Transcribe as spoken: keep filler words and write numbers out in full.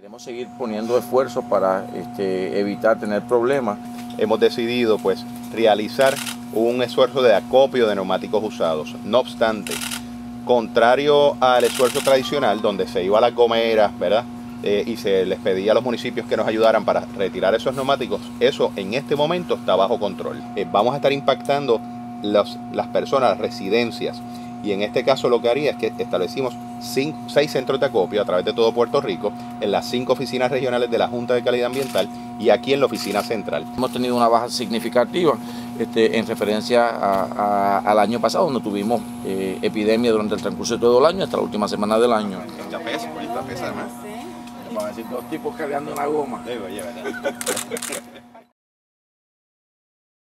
Queremos seguir poniendo esfuerzos para este, evitar tener problemas. Hemos decidido pues realizar un esfuerzo de acopio de neumáticos usados. No obstante, contrario al esfuerzo tradicional donde se iba a las gomeras, ¿verdad? Eh, y se les pedía a los municipios que nos ayudaran para retirar esos neumáticos, eso en este momento está bajo control. Eh, vamos a estar impactando los, las personas, las residencias, y en este caso lo que haría es que establecimos cinco, seis centros de acopio a través de todo Puerto Rico, en las cinco oficinas regionales de la Junta de Calidad Ambiental y aquí en la oficina central. Hemos tenido una baja significativa este, en referencia a, a, al año pasado, donde tuvimos eh, epidemia durante el transcurso de todo el año hasta la última semana del año. Esta pesa, esta pesa además. Vamos a decir, dos tipos cargando una goma. Sí, oye, ¿verdad?